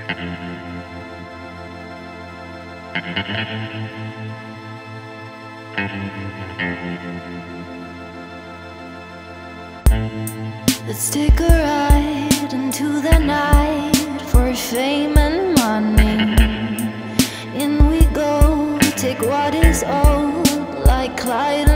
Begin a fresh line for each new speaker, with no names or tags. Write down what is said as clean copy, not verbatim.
Let's take a ride into the night for fame and money. In we go, take what is old like Clyde